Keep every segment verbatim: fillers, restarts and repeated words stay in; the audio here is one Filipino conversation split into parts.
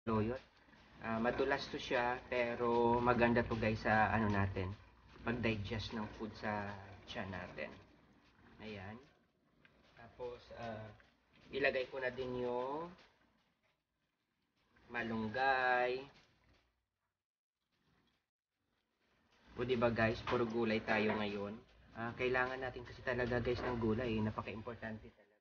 saluyot. Uh, madulas to siya, pero maganda to guys sa ano natin, pag-digest ng food sa tiyan natin. Ayan. Tapos, uh, ilagay ko na din yung malunggay. O diba guys, puro gulay tayo ngayon. Uh, kailangan natin kasi talaga guys ng gulay, napaka-importante talaga.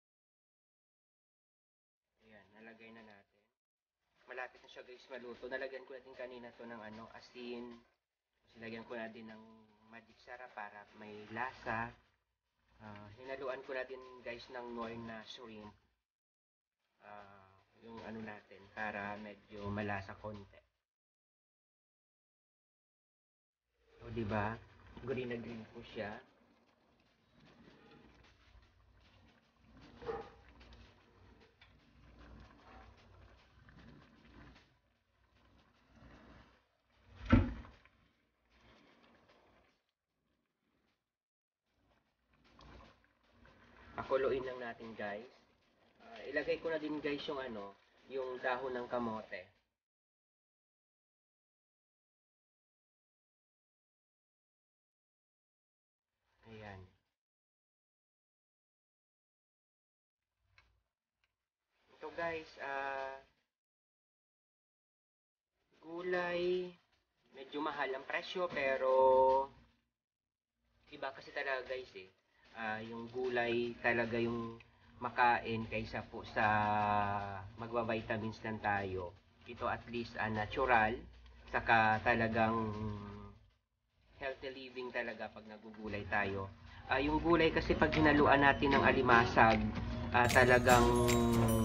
Ayan, nalagay na natin. Malapit na siya guys maluto. Nalagyan ko na din kanina to ng ano, asin. Nilagyan ko na din ng magic sarap para may lasa. Uh, hinaluan ko na din guys ng Knorr na shrimp. Uh, yung ano natin, para medyo malasa konti. So, diba? Green na green po siya. Pakuluin lang natin guys. Uh, ilagay ko na din guys yung ano, yung dahon ng kamote. Ayan. Ito guys, ah, uh, gulay, medyo mahal ang presyo pero iba kasi talaga guys eh. Uh, yung gulay talaga yung makain kaysa po sa magba-vitamins lang tayo. Ito at least uh, natural, saka talagang healthy living talaga pag nagugulay tayo. Uh, yung gulay kasi pag hinaluan natin ng alimasag, uh, talagang